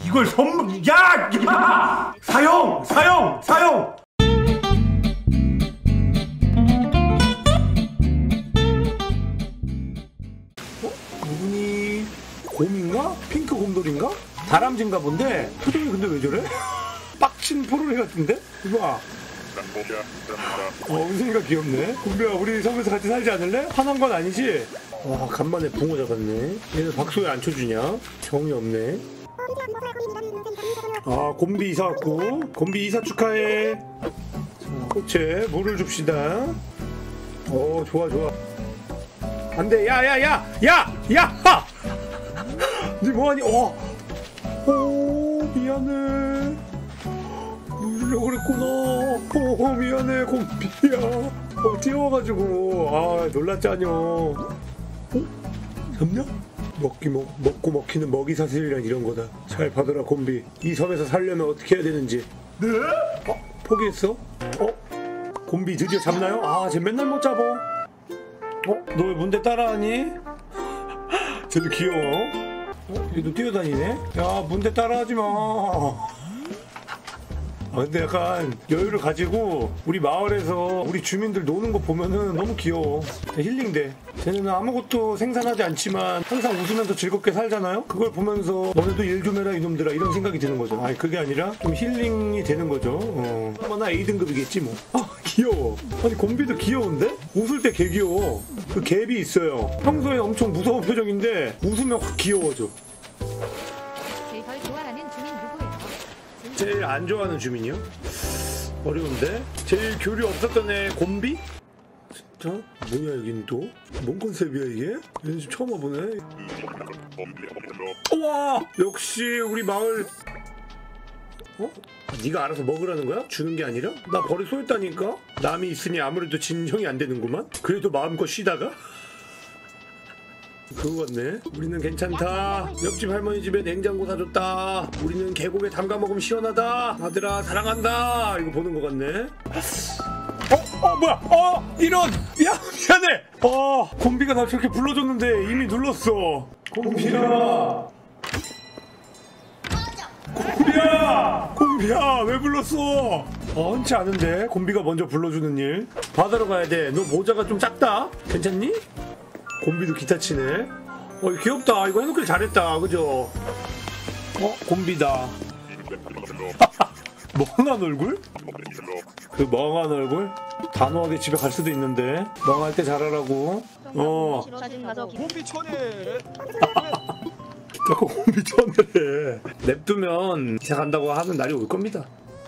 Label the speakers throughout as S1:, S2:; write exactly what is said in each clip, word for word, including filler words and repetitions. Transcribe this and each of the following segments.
S1: 이걸 선물, 야! 야! 사용! 사용! 사용! 어? 누구니? 곰인가? 핑크 곰돌인가? 다람쥐인가 본데? 표정이 근데 왜 저래? 빡친 포로리 같은데? 이거 봐. 어, 은승이가 귀엽네. 곰비야, 우리 섬에서 같이 살지 않을래? 화난 건 아니지? 와, 간만에 붕어 잡았네. 얘는 박소에 안 쳐주냐? 정이 없네. 아, 곰비 이사 왔고. 곰비 이사 축하해. 자, 꽃에 물을 줍시다. 어, 좋아, 좋아. 안 돼, 야, 야, 야! 야! 야! 니 뭐하니? 어! 오, 미안해. 누르려고 그랬구나. 오, 미안해, 곰비야. 어, 뛰어와가지고. 아, 놀랐잖여. 어? 잡냐? 먹기 먹, 먹고 먹히는 먹이 사슬이란 이런 거다. 잘 봐둬라, 곰비. 이 섬에서 살려면 어떻게 해야 되는지. 네? 어? 포기했어? 어? 곰비 드디어 잡나요? 아, 쟤 맨날 못 잡아. 어? 너 왜 문대 따라하니? 쟤도 귀여워. 어? 얘도 뛰어다니네? 야, 문대 따라하지 마. 아, 근데 약간 여유를 가지고 우리 마을에서 우리 주민들 노는 거 보면은 너무 귀여워. 힐링돼. 쟤는 아무것도 생산하지 않지만 항상 웃으면서 즐겁게 살잖아요? 그걸 보면서 너네도 일 좀 해라 이놈들아 이런 생각이 드는 거죠. 아니 그게 아니라 좀 힐링이 되는 거죠. 어. 아마 에이 등급이겠지 뭐. 아 귀여워. 아니 곰비도 귀여운데? 웃을 때 개 귀여워. 그 갭이 있어요. 평소에 엄청 무서운 표정인데 웃으면 확 귀여워져. 제일 안 좋아하는 주민이요? 어려운데? 제일 교류 없었던 애 곰비? 진짜? 뭐야 여긴 또? 뭔 컨셉이야 이게? 얘는 지금 처음 와보네. 우와! 역시 우리 마을. 어? 네가 알아서 먹으라는 거야? 주는 게 아니라? 나 버리 쏘였다니까? 남이 있으니 아무래도 진정이 안 되는구만? 그래도 마음껏 쉬다가? 그거 같네. 우리는 괜찮다. 옆집 할머니 집에 냉장고 사줬다. 우리는 계곡에 담가 먹으면 시원하다. 아들아 사랑한다. 이거 보는 거 같네. 어? 어 뭐야? 어? 이런! 야 미안해! 어 곰비가 나 저렇게 불러줬는데 이미 눌렀어. 곰비야 곰비야 곰비야 왜 불렀어? 어 흔치 않은데 곰비가 먼저 불러주는 일. 바다로 가야 돼. 너 모자가 좀 작다. 괜찮니? 곰비도 기타 치네. 어 귀엽다. 이거 해놓길 잘했다. 그죠? 어 곰비다. 멍한 얼굴? 그 멍한 얼굴? 단호하게 집에 갈 수도 있는데 멍할 때 잘하라고. 어
S2: 곰비 천에
S1: 자꾸 곰비 천에 냅두면 이사 간다고 하는 날이 올 겁니다.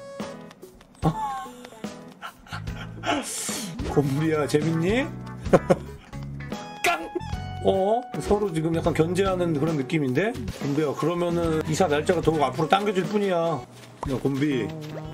S1: 곰비야 재밌니? 어? 서로 지금 약간 견제하는 그런 느낌인데? 곰비야 그러면은 이사 날짜가 더욱 앞으로 당겨질 뿐이야. 야 곰비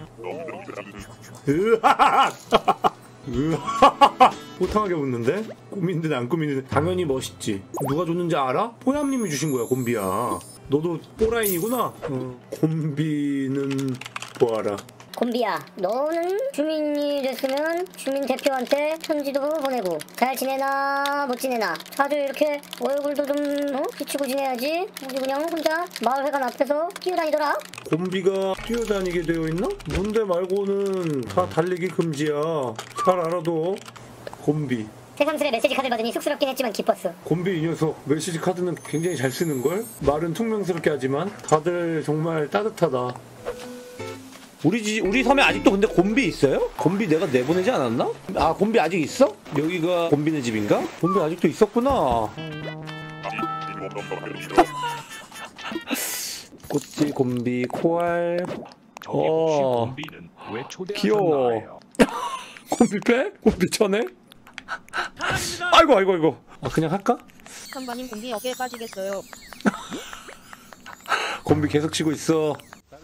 S1: 으하하하 으하하하 호탕하게 웃는데? 꾸미는데 안 꾸미는데 당연히 멋있지. 누가 줬는지 알아? 포얌님이 주신 거야 곰비야. 너도 뽀라인이구나? 어. 곰비는 보아라.
S3: 곰비야, 너는 주민이 됐으면 주민 대표한테 편지도 보내고 잘 지내나 못 지내나 자주 이렇게 얼굴도 좀 어? 비추고 지내야지. 우리 그냥 혼자 마을회관 앞에서 뛰어다니더라.
S1: 곰비가 뛰어다니게 되어 있나? 문대 말고는 다 달리기 금지야. 잘 알아도 곰비.
S3: 새삼스레 메시지 카드를 받으니 쑥스럽긴 했지만 기뻤어.
S1: 곰비 이 녀석 메시지 카드는 굉장히 잘 쓰는걸? 말은 퉁명스럽게 하지만 다들 정말 따뜻하다. 우리 집, 우리 섬에 아직도 근데 곰비 있어요? 곰비 내가 내보내지 않았나? 아 곰비 아직 있어? 여기가 곰비네 집인가? 곰비 아직도 있었구나. 꽃지 곰비 코알. 어 귀여워. 곰비 패? 곰비 쳐네? 아이고 아이고 아이고. 아 그냥 할까?
S4: 칸바님 곰비 어깨에 빠지겠어요.
S1: 곰비 계속 치고 있어.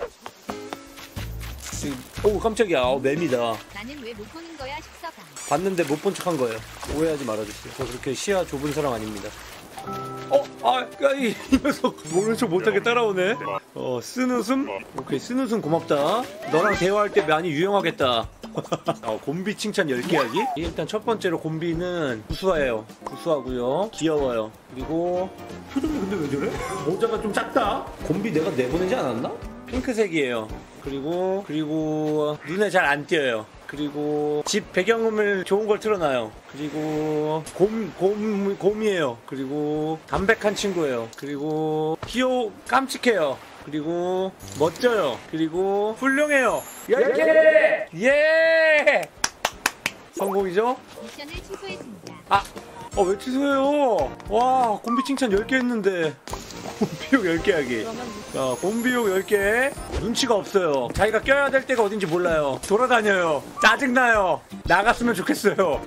S1: 오 깜짝이야. 어, 매미다.
S5: 나는 왜 못 보는 거야 싶어가.
S1: 봤는데 못 본 척한 거예요. 오해하지 말아주세요. 저 그렇게 시야 좁은 사람 아닙니다. 어? 아, 이, 이 녀석 모른 척 못하게 따라오네. 어, 쓴웃음? 오케이, 쓴웃음 고맙다. 너랑 대화할 때 많이 유용하겠다. 어, 곰비 칭찬 열 개 하기. 일단 첫 번째로 곰비는 구수해요. 구수하고요. 귀여워요. 그리고 표정이 근데 왜 저래? 모자가 좀 작다. 곰비 내가 내보내지 않았나? 핑크색이에요. 그리고 그리고 눈에 잘 안 띄어요. 그리고 집 배경음을 좋은 걸 틀어놔요. 그리고 곰, 곰, 곰이에요. 그리고 담백한 친구예요. 그리고 귀여워, 깜찍해요. 그리고 멋져요. 그리고 훌륭해요. 열 개! 예! 성공이죠?
S5: 미션을 취소했습니다.
S1: 아! 어, 왜 취소해요? 와, 곰비 칭찬 열 개 했는데. 곰비욕 열 개 하기. 자, 곰비욕 열 개. 눈치가 없어요. 자기가 껴야 될 때가 어딘지 몰라요. 돌아다녀요. 짜증나요. 나갔으면 좋겠어요.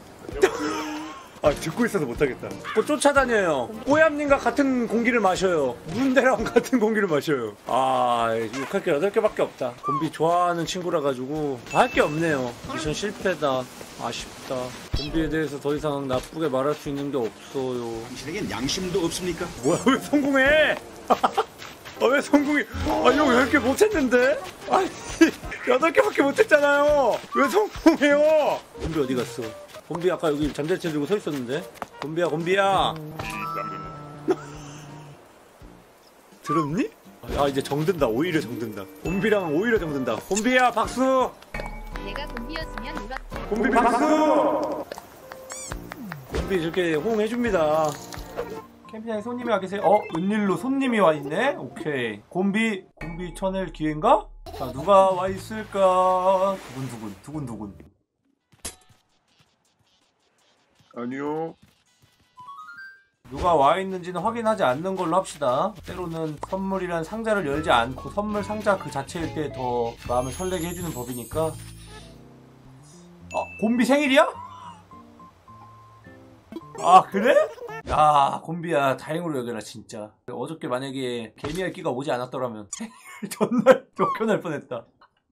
S1: 아, 듣고 있어서 못하겠다. 뭐 쫓아다녀요. 뽀얌님과 같은 공기를 마셔요. 문대랑 같은 공기를 마셔요. 아, 욕할 게 여덟 개밖에 없다. 곰비 좋아하는 친구라 가지고 할 게 없네요. 미션 실패다. 아쉽다. 곰비에 대해서 더 이상 나쁘게 말할 수 있는 게 없어요.
S2: 당신에겐 양심도 없습니까?
S1: 뭐야, 왜 성공해? 아, 왜 성공해? 아, 형 열 개 못했는데? 아니, 여덟 개밖에 못했잖아요. 왜 성공해요? 곰비 어디 갔어? 곰비 아까 여기 잠자리채 들고 서 있었는데? 곰비야, 곰비야. 들었니? 아, 이제 정든다. 오히려 정든다. 곰비랑 오히려 정든다. 곰비야, 박수!
S5: 내가 곰비였으면 울었지.
S1: 곰비 박수! 곰비 이렇게 호응해줍니다. 캠핑장에 손님이 와 계세요. 어? 웬일로 손님이 와 있네? 오케이. 곰비, 곰비 쳐낼 기회인가? 자, 누가 와 있을까? 두근두근, 두근두근.
S2: 아니요.
S1: 누가 와 있는지는 확인하지 않는 걸로 합시다. 때로는 선물이란 상자를 열지 않고 선물 상자 그 자체일 때 더 마음을 설레게 해주는 법이니까. 아, 곰비 생일이야? 아, 그래? 야, 곰비야, 다행으로 여겨라 진짜. 어저께 만약에 개미할 끼가 오지 않았더라면 생일 전날 쫓겨날 뻔했다.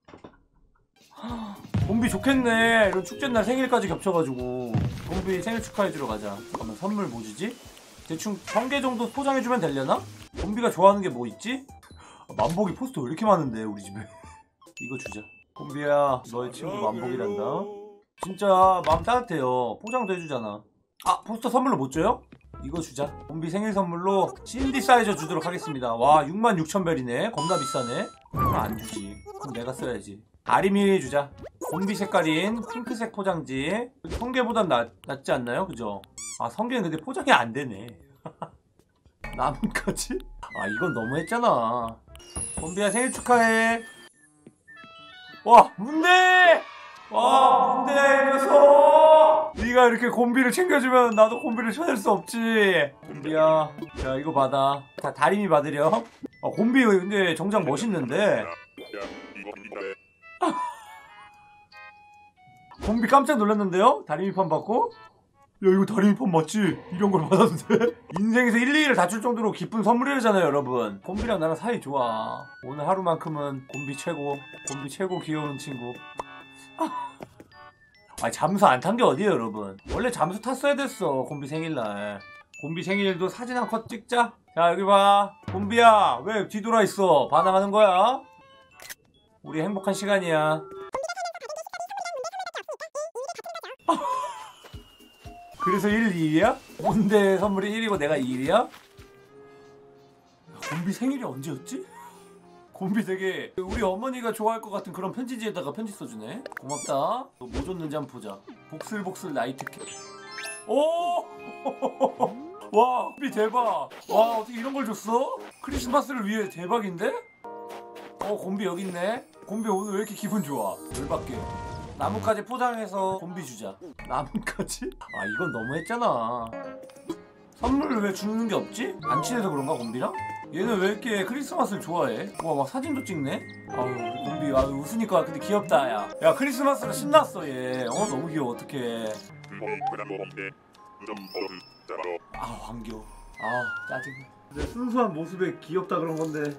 S1: 곰비 좋겠네. 이런 축제날 생일까지 겹쳐가지고 곰비 생일 축하해주러 가자. 잠깐만, 선물 뭐 주지? 대충 천 개 정도 포장해주면 되려나? 곰비가 좋아하는 게 뭐 있지? 아, 만복이 포스터 왜 이렇게 많은데 우리 집에. 이거 주자. 곰비야, 너의 친구 만복이란다. 진짜 마음 따뜻해요. 포장도 해주잖아. 아, 포스터 선물로 못 줘요? 이거 주자. 곰비 생일 선물로 신디사이저 주도록 하겠습니다. 와, 육만 육천 벨이네. 겁나 비싸네. 그럼 안 주지. 그럼 내가 써야지. 아리미 주자. 곰비 색깔인 핑크색 포장지. 성게보단 낫, 낫지 않나요? 그죠? 아, 성게는 근데 포장이 안 되네. 나뭇가지? 아, 이건 너무했잖아. 곰비야, 생일 축하해. 와, 문대! 와, 문대, 이 녀석! 네가 이렇게 곰비를 챙겨주면 나도 곰비를 쳐낼 수 없지. 곰비야, 자, 이거 받아. 다 다림이 받으렴. 아, 곰비 근데 정작 멋있는데. 곰비 깜짝 놀랐는데요? 다리미판 받고? 야, 이거 다리미판 맞지? 이런 걸 받았는데? 인생에서 일, 이 위를 다툴 정도로 기쁜 선물이잖아요, 여러분. 곰비랑 나랑 사이 좋아. 오늘 하루만큼은 곰비 최고. 곰비 최고 귀여운 친구. 아, 잠수 안 탄 게 어디에요, 여러분? 원래 잠수 탔어야 됐어, 곰비 생일날. 곰비 생일도 사진 한 컷 찍자. 자, 여기 봐. 곰비야, 왜 뒤돌아 있어? 반항하는 거야? 우리 행복한 시간이야. 그래서 일, 이 위야? 몬대 선물이 일이고 내가 이 위야? 곰비 생일이 언제였지? 곰비 되게 우리 어머니가 좋아할 것 같은 그런 편지지에다가 편지 써주네. 고맙다. 너 뭐 줬는지 한번 보자. 복슬복슬 나이트 캡. 오! 와, 곰비 대박. 와, 어떻게 이런 걸 줬어? 크리스마스를 위해 대박인데? 어, 곰비 여기 있네. 곰비 오늘 왜 이렇게 기분 좋아? 열받게. 나뭇가지 포장해서 곰비 주자. 나뭇가지? 아, 이건 너무했잖아. 선물을 왜 주는 게 없지? 안 친해서 그런가, 곰비랑? 얘는 왜 이렇게 크리스마스를 좋아해? 와, 막 사진도 찍네? 아우, 우리 곰비, 아, 웃으니까 근데 귀엽다, 야. 야, 크리스마스로 신났어, 얘. 어, 너무 귀여워, 어떡해. 아, 황교. 아, 짜증나. 내 순수한 모습에 귀엽다 그런 건데.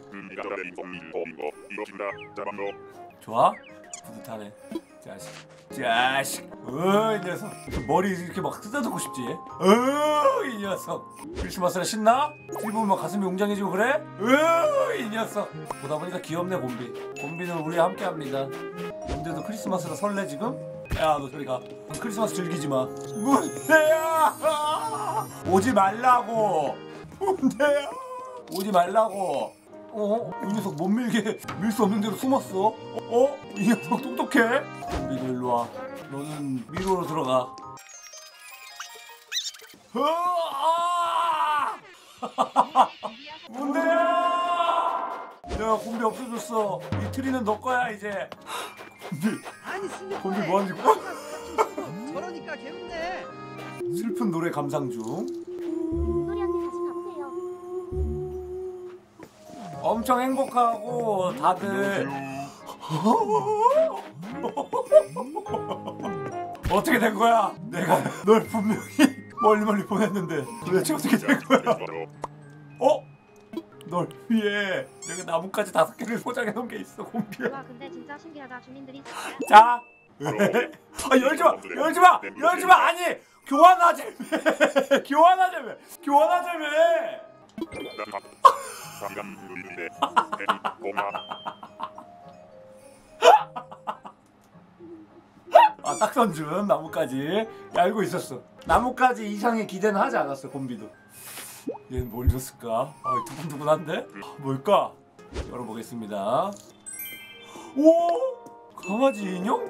S1: 좋아? 뿌듯하네. 자식. 자식. 어, 이 녀석. 머리 이렇게 막 뜯어듣고 싶지? 어, 이 녀석. 크리스마스라 신나? TV 보면 가슴이 웅장해지고 그래? 어, 이 녀석.
S6: 아니었어. 보다 보니까 귀엽네 곰비. 곰비는 우리 함께합니다. 곰비도 크리스마스가 설레 지금? 야 너 저리 가. 크리스마스 즐기지 마. 문대야 오지 말라고. 문대야 오지 말라고. 어? 이 녀석 못 밀게 밀 수 없는 대로 숨었어. 어? 이 녀석 똑똑해. 곰비도 일로 와. 너는 미로로 들어가. 문대야! 내가 곰비 없어졌어. 이 트리는 너 거야 이제. 곰비.
S7: 아니 진짜
S6: 곰비 뭐하는 거야?
S7: 저러니까 개운네.
S6: 슬픈 노래 감상 중.
S8: 소리한테 다시 가보세요.
S6: 엄청 행복하고 다들 어떻게 된 거야? 내가 널 분명히 멀리 멀리 보냈는데 도대체 어떻게 된 거야? 어? 널 위해 내가 나뭇가지 다섯 개를 포장해 놓은 게 있어 곰비야.
S8: 와 근데 진짜 신기하다. 주민들이
S6: 자. 아 열지 마, 열지 마, 열지 마. 아니 교환하자며, 교환하자며, 교환하자며. 아 딱선준 나뭇가지 알고 있었어. 나뭇가지 이상의 기대는 하지 않았어 곰비도. 얘는 뭘 줬을까? 아 두근두근한데? 뭘까? 열어보겠습니다. 오! 강아지 인형?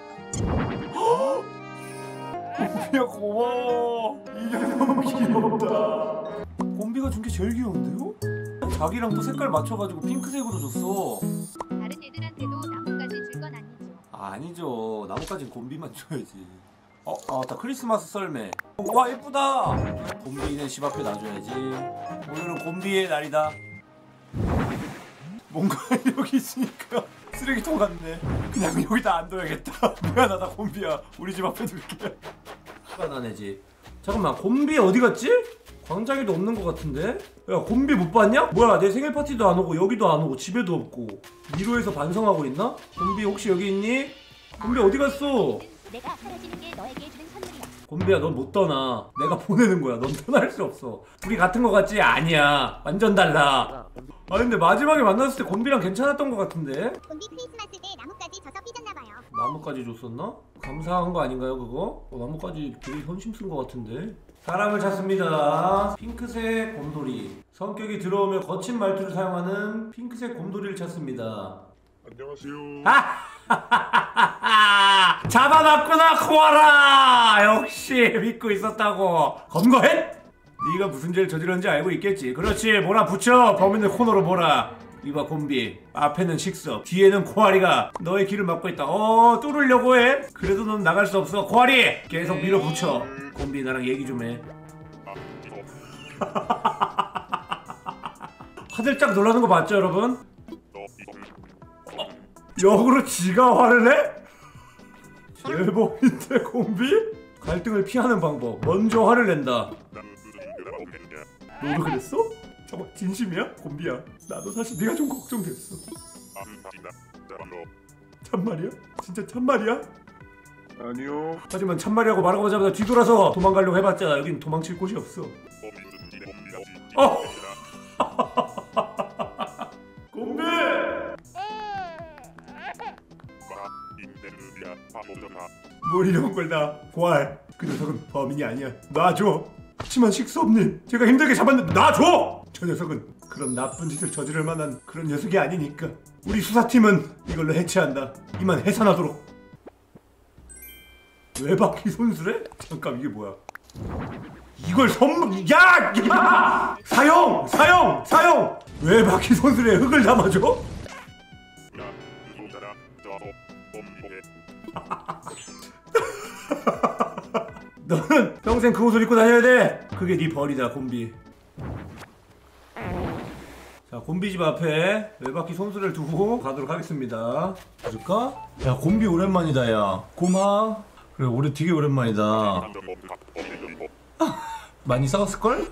S6: 곰비야 고마워. 인형 너무 귀엽다. 곰비가 준 게 제일 귀여운데요? 자기랑 또 색깔 맞춰가지고 핑크색으로 줬어.
S5: 다른 애들한테도 나뭇가지 줄 건 아니죠.
S6: 아, 아니죠. 나뭇가지는 곰비만 줘야지. 어? 아 맞다 크리스마스 썰매. 와 예쁘다. 곰비는 집 앞에 놔줘야지. 오늘은 곰비의 날이다. 뭔가 여기 있으니까 쓰레기통 같네. 그냥 여기다 안 둬야겠다. 미안하다 곰비야. 우리 집 앞에 둘게. 화가 나네 집. 잠깐만 곰비 어디 갔지? 광장에도 없는 것 같은데? 야 곰비 못 봤냐? 뭐야 내 생일 파티도 안 오고 여기도 안 오고 집에도 없고 미로에서 반성하고 있나? 곰비 혹시 여기 있니? 곰비 어디 갔어?
S8: 내가 사라지는 게 너에게 주는 선물이야.
S6: 곰비야 넌 못 떠나. 내가 보내는 거야. 넌 떠날 수 없어. 둘이 같은 거 같지? 아니야 완전 달라. 아 근데 마지막에 만났을 때 곰비랑 괜찮았던 것 같은데?
S8: 곰비 크리스마스 때 나뭇가지 져서 삐졌나봐요.
S6: 나뭇가지 줬었나? 감사한 거 아닌가요 그거? 어, 나뭇가지 되게 현심 쓴 것 같은데? 사람을 찾습니다. 핑크색 곰돌이. 성격이 들어오며 거친 말투를 사용하는 핑크색 곰돌이를 찾습니다.
S2: 안녕하세요.
S6: 잡아놨구나 코알아. 역시 믿고 있었다고. 검거해? 네가 무슨 죄를 저질렀는지 알고 있겠지. 그렇지 몰아붙여. 범인을 코너로 몰아. 이봐 곰비 앞에는 식석 뒤에는 코알이가 너의 길을 막고 있다. 어 뚫으려고 해? 그래도 넌 나갈 수 없어. 코알이 계속 밀어붙여. 곰비 나랑 얘기 좀 해. 화들짝 놀라는 거 맞죠 여러분? 어, 역으로 지가 화를 내? 제법인데 곰비? 갈등을 피하는 방법 먼저 화를 낸다. 너도 그랬어? 잠깐 진심이야? 곰비야 나도 사실 네가 좀 걱정됐어. 참말이야? 진짜 참말이야?
S2: 아니요.
S6: 하지만 참말이라고 말하고 자마자 뒤돌아서 도망가려고 해봤자 여긴 도망칠 곳이 없어. 어! 곰비! 뭘 이런 걸 나 고알. 그 녀석은 범인이 아니야. 놔줘. 하지만 식수없는 제가 힘들게 잡았는데 놔줘! 저 녀석은 그런 나쁜 짓을 저지를 만한 그런 녀석이 아니니까 우리 수사팀은 이걸로 해체한다. 이만 해산하도록. 외바퀴 손수래? 잠깐 이게 뭐야? 이걸 선물... 야! 야! 사용! 사용! 사용! 외바퀴 손수래에 흙을 담아줘? 너는 평생 그 옷을 입고 다녀야 돼. 그게 네 벌이다 곰비. 자 곰비 집 앞에 외바퀴 손수레를 두고 가도록 하겠습니다. 가줄까? 야 곰비 오랜만이다 야. 고마. 그래 올해 되게 오랜만이다. 많이 싸웠을걸?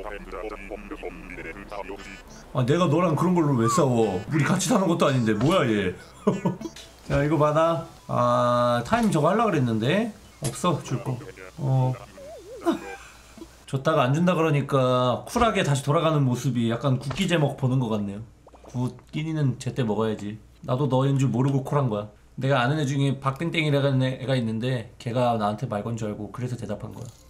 S6: 아 내가 너랑 그런 걸로 왜 싸워. 우리 같이 사는 것도 아닌데 뭐야 얘. 자 이거 받아. 아 타임 저거 하려고 그랬는데 없어 줄거. 어 줬다가 안 준다 그러니까 쿨하게 다시 돌아가는 모습이 약간 국기 제목 보는 것 같네요. 굿. 끼니는 제때 먹어야지. 나도 너인 줄 모르고 콜한 거야. 내가 아는 애 중에 박땡땡이라는 애가 있는데 걔가 나한테 말 건 줄 알고 그래서 대답한 거야.